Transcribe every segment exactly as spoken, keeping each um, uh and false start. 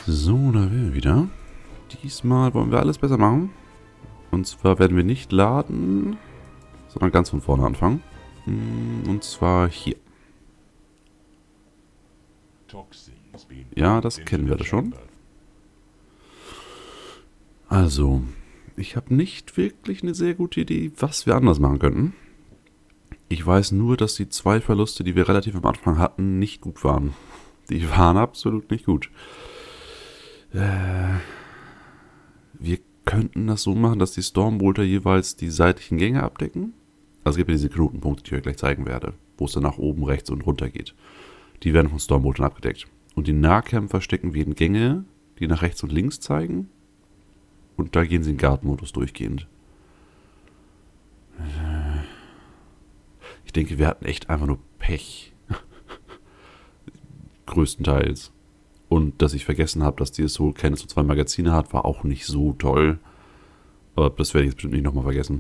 So, da wären wir wieder. Diesmal wollen wir alles besser machen. Und zwar werden wir nicht laden, sondern ganz von vorne anfangen. Und zwar hier. Ja, das kennen wir da schon. Also, ich habe nicht wirklich eine sehr gute Idee, was wir anders machen könnten. Ich weiß nur, dass die zwei Verluste, die wir relativ am Anfang hatten, nicht gut waren. Die waren absolut nicht gut. Äh, wir könnten das so machen, dass die Stormbolter jeweils die seitlichen Gänge abdecken. Also es gibt ja diese Knotenpunkte, die ich euch gleich zeigen werde, wo es dann nach oben, rechts und runter geht. Die werden von Stormboltern abgedeckt. Und die Nahkämpfer stecken wir in Gänge, die nach rechts und links zeigen. Und da gehen sie in Guard-Modus durchgehend. Ich denke, wir hatten echt einfach nur Pech. Größtenteils. Und dass ich vergessen habe, dass die Assault Cannon so zwei Magazine hat, war auch nicht so toll. Aber das werde ich jetzt bestimmt nicht nochmal vergessen.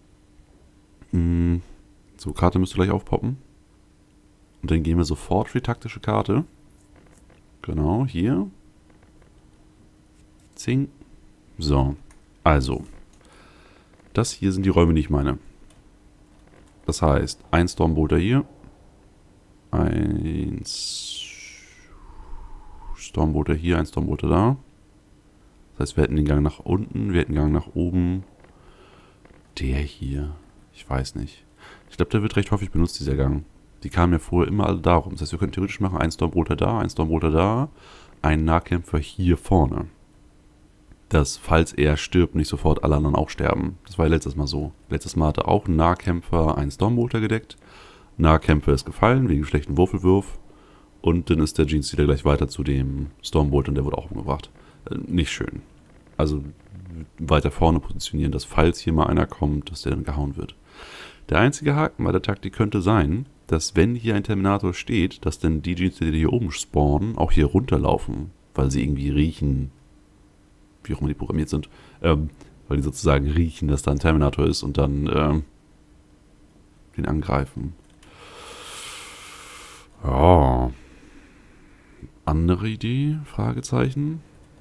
So, Karte müsste gleich aufpoppen. Und dann gehen wir sofort für die taktische Karte. Genau, hier. Zing. So, also. Das hier sind die Räume, die ich meine. Das heißt, ein Stormbolter hier. Eins. Stormbolter hier, ein Stormbolter da. Das heißt, wir hätten den Gang nach unten, wir hätten den Gang nach oben. Der hier. Ich weiß nicht. Ich glaube, der wird recht häufig benutzt, dieser Gang. Die kamen ja vorher immer alle darum. Das heißt, wir können theoretisch machen, ein Stormbolter da, ein Stormbolter da, ein Nahkämpfer hier vorne. Dass, falls er stirbt, nicht sofort alle anderen auch sterben. Das war ja letztes Mal so. Letztes Mal hatte auch ein Nahkämpfer einen Stormbolter gedeckt. Nahkämpfer ist gefallen, wegen schlechten Würfelwurf. Und dann ist der Jeans wieder gleich weiter zu dem Stormbolter und der wurde auch umgebracht. Äh, nicht schön. Also weiter vorne positionieren, dass falls hier mal einer kommt, dass der dann gehauen wird. Der einzige Haken bei der Taktik könnte sein, dass wenn hier ein Terminator steht, dass dann die Jeans, die hier oben spawnen, auch hier runterlaufen, weil sie irgendwie riechen, wie auch immer die programmiert sind, ähm, weil die sozusagen riechen, dass da ein Terminator ist und dann ähm, den angreifen. Ja. Andere Idee? Fragezeichen.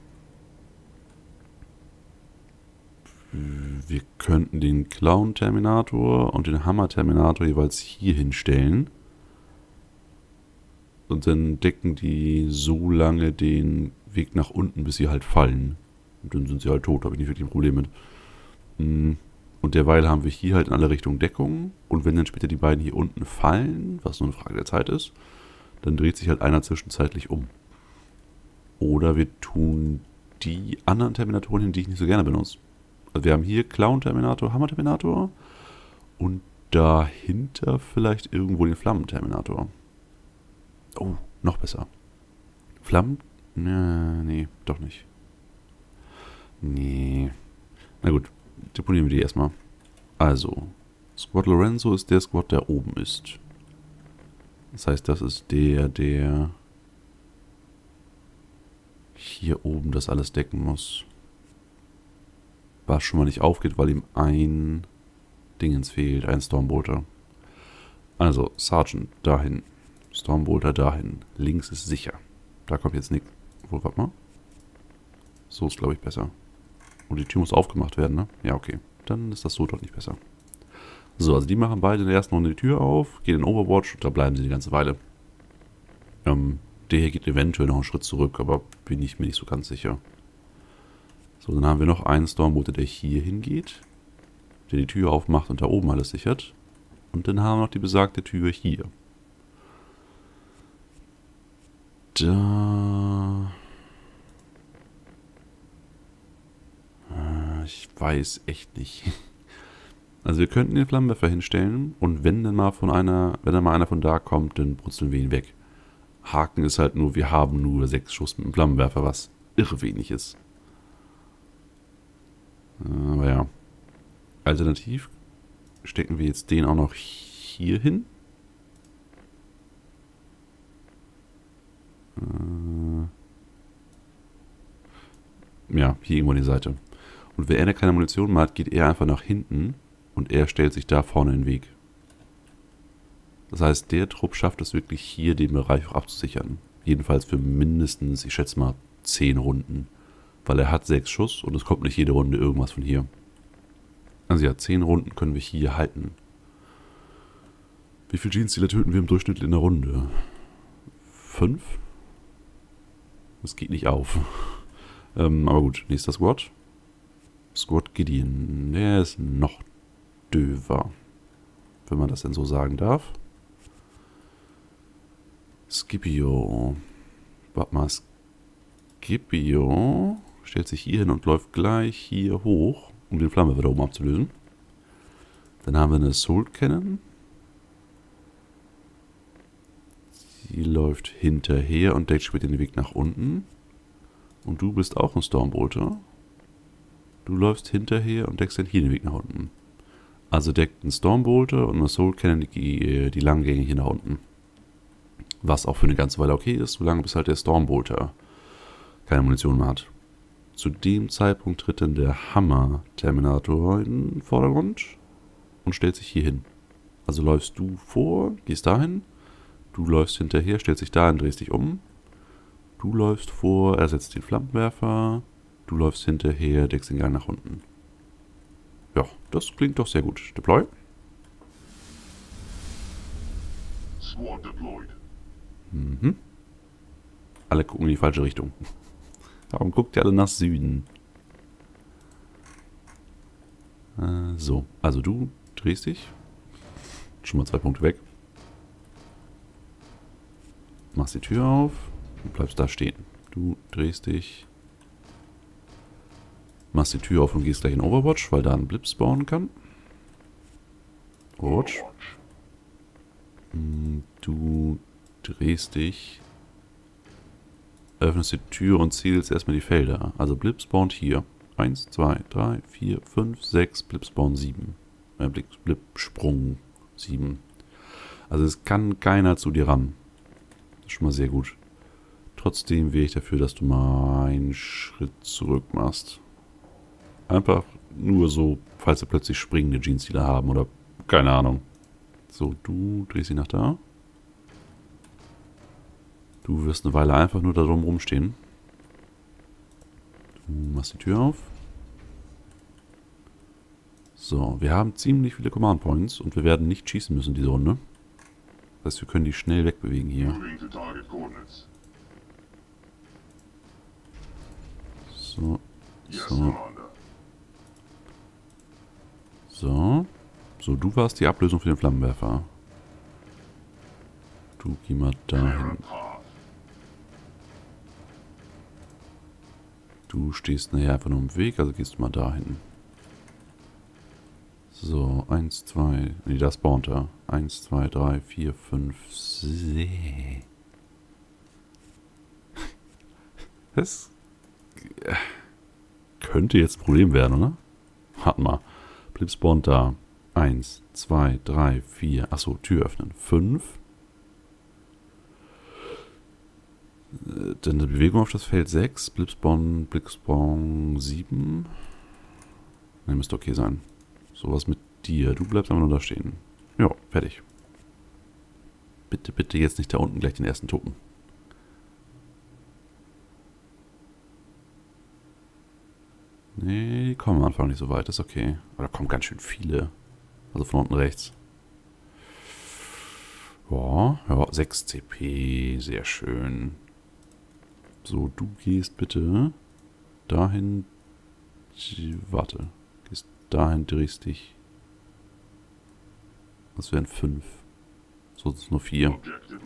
Wir könnten den Clown-Terminator und den Hammer-Terminator jeweils hier hinstellen. Und dann decken die so lange den Weg nach unten, bis sie halt fallen. Und dann sind sie halt tot, habe ich nicht wirklich ein Problem mit. Und derweil haben wir hier halt in alle Richtungen Deckung. Und wenn dann später die beiden hier unten fallen, was nur eine Frage der Zeit ist, dann dreht sich halt einer zwischenzeitlich um. Oder wir tun die anderen Terminatoren hin, die ich nicht so gerne benutze. Also wir haben hier Clown-Terminator, Hammer-Terminator und dahinter vielleicht irgendwo den Flammen-Terminator. Oh, noch besser. Flammen? Nee, nee, doch nicht. Nee. Na gut, deponieren wir die erstmal. Also, Squad Lorenzo ist der Squad, der oben ist. Das heißt, das ist der, der hier oben das alles decken muss. Was schon mal nicht aufgeht, weil ihm ein Dingens fehlt, ein Stormbolter. Also, Sergeant dahin, Stormbolter dahin. Links ist sicher. Da kommt jetzt nichts. Wohl, warte mal. So ist, glaube ich, besser. Und die Tür muss aufgemacht werden, ne? Ja, okay. Dann ist das so doch nicht besser. So, also die machen beide in der ersten Runde die Tür auf, gehen in Overwatch und da bleiben sie die ganze Weile. Ähm, der hier geht eventuell noch einen Schritt zurück, aber bin ich mir nicht so ganz sicher. So, dann haben wir noch einen Stormbolter, der hier hingeht, der die Tür aufmacht und da oben alles sichert. Und dann haben wir noch die besagte Tür hier. Da... Ich weiß echt nicht. Also wir könnten den Flammenwerfer hinstellen und wenn dann mal von einer, wenn dann mal einer von da kommt, dann brutzeln wir ihn weg. Haken ist halt nur, wir haben nur sechs Schuss mit dem Flammenwerfer, was irre wenig ist. Aber ja. Alternativ stecken wir jetzt den auch noch hier hin. Ja, hier irgendwo an die Seite. Und wenn er keine Munition mehr hat, geht er einfach nach hinten und er stellt sich da vorne in den Weg. Das heißt, der Trupp schafft es wirklich hier, den Bereich auch abzusichern. Jedenfalls für mindestens, ich schätze mal, zehn Runden. Weil er hat sechs Schuss und es kommt nicht jede Runde irgendwas von hier. Also ja, zehn Runden können wir hier halten. Wie viele Genestealer töten wir im Durchschnitt in der Runde? Fünf? Das geht nicht auf. ähm, aber gut, nächster Squad. Squad Gideon. Der ist noch döver. Wenn man das denn so sagen darf. Scipio. Warte mal, Scipio stellt sich hier hin und läuft gleich hier hoch, um den Flammenwerfer da oben abzulösen. Dann haben wir eine Assault Cannon. Die läuft hinterher und deckt später den Weg nach unten. Und du bist auch ein Stormbolter. Du läufst hinterher und deckst dann hier den Weg nach unten. Also deckt ein Stormbolter und eine Assault Cannon die, die langen Gänge hier nach unten. Was auch für eine ganze Weile okay ist, solange bis halt der Stormbolter keine Munition mehr hat. Zu dem Zeitpunkt tritt dann der Hammer-Terminator in den Vordergrund und stellt sich hier hin. Also läufst du vor, gehst dahin, du läufst hinterher, stellst dich dahin, drehst dich um. Du läufst vor, ersetzt den Flammenwerfer, du läufst hinterher, deckst den Gang nach unten. Ja, das klingt doch sehr gut. Deploy. Squad deployed. Mhm. Alle gucken in die falsche Richtung. Warum guckt ihr alle nach Süden? Äh, so, also du drehst dich. Schon mal zwei Punkte weg. Machst die Tür auf und bleibst da stehen. Du drehst dich. Machst die Tür auf und gehst gleich in Overwatch, weil da ein Blip spawnen kann. Overwatch. Du drehst dich. Öffnest die Tür und zielst erstmal die Felder. Also Blip spawnt hier. eins, zwei, drei, vier, fünf, sechs, Blip spawn sieben. Äh, Blip, Blip Sprung sieben. Also es kann keiner zu dir ran. Das ist schon mal sehr gut. Trotzdem wäre ich dafür, dass du mal einen Schritt zurück machst. Einfach nur so, falls wir plötzlich springende Genestealer haben oder keine Ahnung. So, du drehst dich nach da. Du wirst eine Weile einfach nur da drum rumstehen. Du machst die Tür auf. So, wir haben ziemlich viele Command Points und wir werden nicht schießen müssen diese Runde. Das heißt, wir können die schnell wegbewegen hier. So, so. So. So, du warst die Ablösung für den Flammenwerfer. Du geh mal dahin. Du stehst nachher einfach nur im Weg, also gehst du mal dahin. So, eins, zwei, nee, das spawnt er. eins, zwei, drei, vier, fünf, sechs. Das könnte jetzt ein Problem werden, oder? Warte mal. Blip spawnt da. eins, zwei, drei, vier. Achso, Tür öffnen. fünf. Dann eine Bewegung auf das Feld sechs. Blip spawn, Blip spawn sieben. Ne, müsste okay sein. Sowas mit dir. Du bleibst einfach nur da stehen. Ja, fertig. Bitte, bitte jetzt nicht da unten gleich den ersten Token. Nee, die kommen am Anfang nicht so weit. Das ist okay. Aber da kommen ganz schön viele. Also von unten rechts. Ja, ja, sechs C P. Sehr schön. So, du gehst bitte dahin. Warte. Gehst dahin, drehst dich. Das wären fünf. So, das ist nur vier.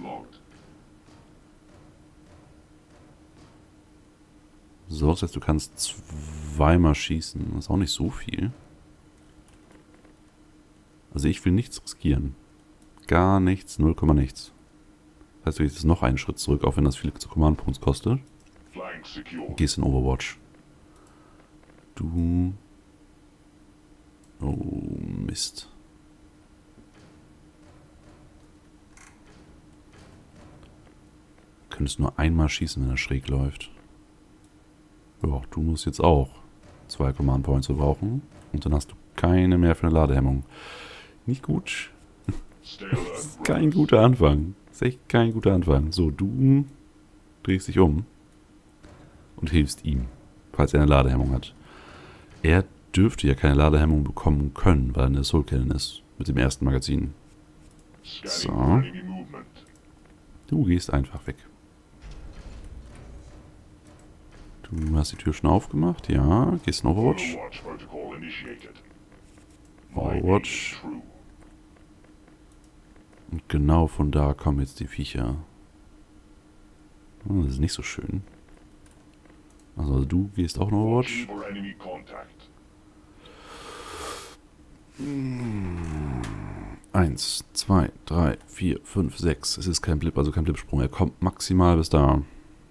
So, das heißt, du kannst zweimal schießen. Das ist auch nicht so viel. Also ich will nichts riskieren. Gar nichts, null Komma nichts. Das heißt, du gehst jetzt noch einen Schritt zurück, auch wenn das viel zu Command Points kostet. Gehst in Overwatch. Du... Oh, Mist. Du könntest nur einmal schießen, wenn er schräg läuft. Ja, du musst jetzt auch zwei Command Points verbrauchen. Und dann hast du keine mehr für eine Ladehemmung. Nicht gut. Das ist kein guter Anfang. Das ist echt kein guter Anfang. So, du drehst dich um. und hilfst ihm, falls er eine Ladehemmung hat. Er dürfte ja keine Ladehemmung bekommen können, weil er eine Soul Cannon ist, mit dem ersten Magazin. So. Du gehst einfach weg. Du hast die Tür schon aufgemacht, ja. Gehst in Overwatch. Overwatch. Und genau von da kommen jetzt die Viecher. Oh, das ist nicht so schön. Also du gehst auch in Overwatch. Eins, zwei, drei, vier, fünf, sechs. Es ist kein Blip, also kein Blipsprung. Er kommt maximal bis da.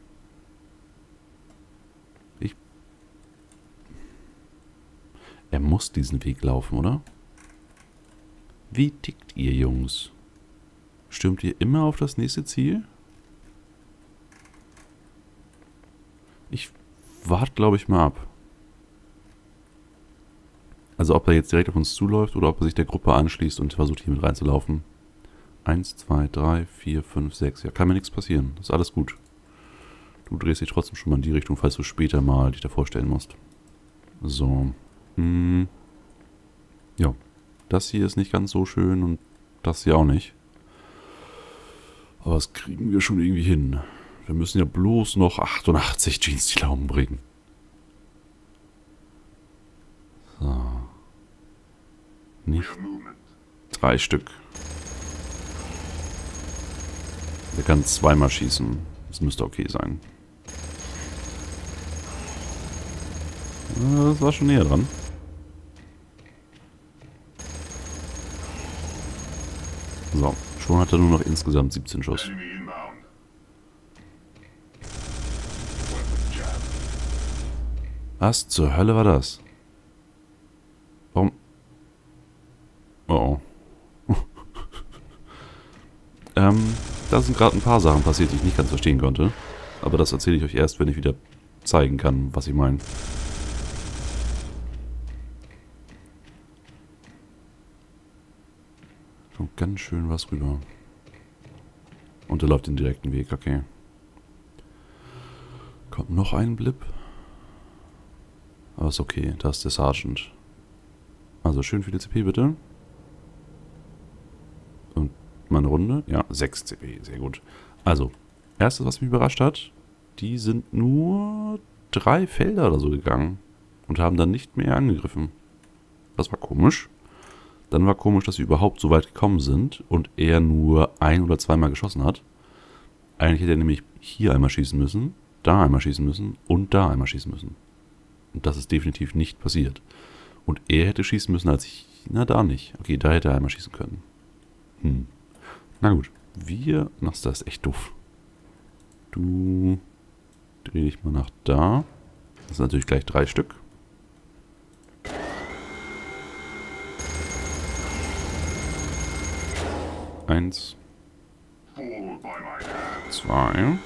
Ich. Er muss diesen Weg laufen, oder? Wie tickt ihr, Jungs? Stürmt ihr immer auf das nächste Ziel? Ich warte, glaube ich, mal ab. Also ob er jetzt direkt auf uns zuläuft oder ob er sich der Gruppe anschließt und versucht, hier mit reinzulaufen. Eins, zwei, drei, vier, fünf, sechs. Ja, kann mir nichts passieren. Das ist alles gut. Du drehst dich trotzdem schon mal in die Richtung, falls du später mal dich davor stellen musst. So. Hm. Ja. Das hier ist nicht ganz so schön und das hier auch nicht. Aber das kriegen wir schon irgendwie hin. Wir müssen ja bloß noch achtundachtzig Jeans die Lauben bringen. So. Nicht. Drei Stück. Der kann zweimal schießen. Das müsste okay sein. Das war schon näher dran. So, schon hat er nur noch insgesamt siebzehn Schuss. Was zur Hölle war das? Warum? Oh oh. ähm, da sind gerade ein paar Sachen passiert, die ich nicht ganz verstehen konnte. Aber das erzähle ich euch erst, wenn ich wieder zeigen kann, was ich meine. Kommt ganz schön was rüber. Und er läuft den direkten Weg, okay. Kommt noch ein Blip. Aber ist okay, da ist der Sergeant. Also schön viele C P bitte. Und meine Runde? Ja, sechs C P, sehr gut. Also, erstes, was mich überrascht hat, die sind nur drei Felder oder so gegangen. Und haben dann nicht mehr angegriffen. Das war komisch. Dann war komisch, dass sie überhaupt so weit gekommen sind und er nur ein- oder zweimal geschossen hat. Eigentlich hätte er nämlich hier einmal schießen müssen, da einmal schießen müssen und da einmal schießen müssen. Und das ist definitiv nicht passiert. Und er hätte schießen müssen, als ich... Na, da nicht. Okay, da hätte er einmal schießen können. Hm. Na gut. Wir... Ach, das ist echt doof. Du... Dreh dich mal nach da. Das sind natürlich gleich drei Stück. Eins. Zwei.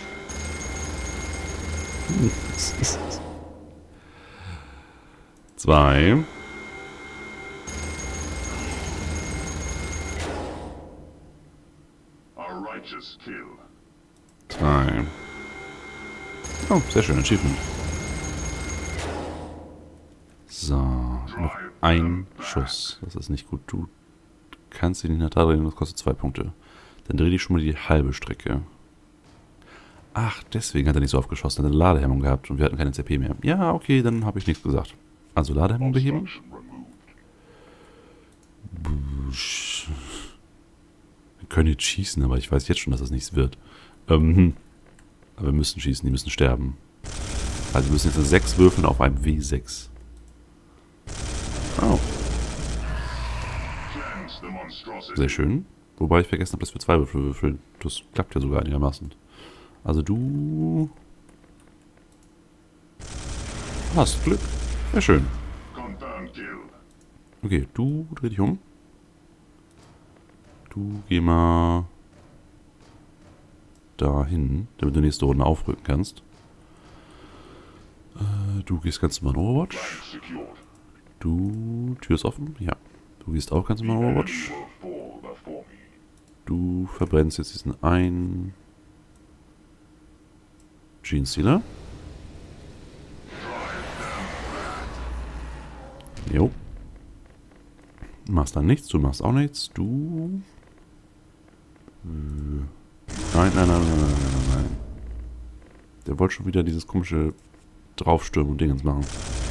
Zwei. Drei. Oh, sehr schön, Achievement. So, noch ein Schuss. Das ist nicht gut. Du kannst ihn in der Tat drehen, das kostet zwei Punkte. Dann dreh dich schon mal die halbe Strecke. Ach, deswegen hat er nicht so aufgeschossen. Er hat eine Ladehemmung gehabt und wir hatten keine C P mehr. Ja, okay, dann habe ich nichts gesagt. Also Ladehemmung beheben. Wir können jetzt schießen, aber ich weiß jetzt schon, dass das nichts wird. Ähm, aber wir müssen schießen, die müssen sterben. Also wir müssen jetzt eine sechs würfeln auf einem W sechs. Oh. Sehr schön. Wobei ich vergessen habe, dass wir zwei Würfel würfeln. Das klappt ja sogar einigermaßen. Also du... hast Glück. Sehr schön. Okay, du dreh dich um. Du geh mal dahin, damit du nächste Runde aufrücken kannst. Äh, du gehst ganz normal in Overwatch. Du... Tür ist offen? Ja. Du gehst auch ganz normal in Overwatch. Du verbrennst jetzt diesen einen Gene Stealer. machst dann nichts, du machst auch nichts. Du... Nein, nein, nein, nein, nein, nein, nein. Der wollte schon wieder dieses komische Draufstürmen und Dingens machen.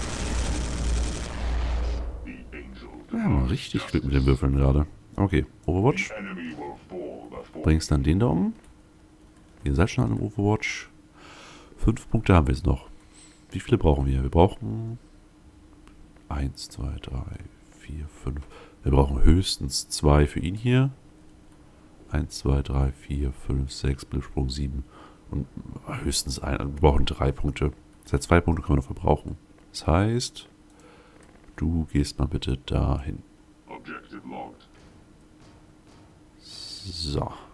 Ja, mal richtig Glück mit den Würfeln gerade. Okay, Overwatch. Bringst dann den da um. Ihr seid schon an dem Overwatch. Fünf Punkte haben wir jetzt noch. Wie viele brauchen wir? Wir brauchen... Eins, zwei, drei, vier, fünf. Wir brauchen höchstens zwei für ihn hier. Eins, zwei, drei, vier, fünf, sechs, Blitzsprung, sieben. Und höchstens ein. Wir brauchen drei Punkte. Das heißt, zwei Punkte können wir noch verbrauchen. Das heißt, du gehst mal bitte dahin. So.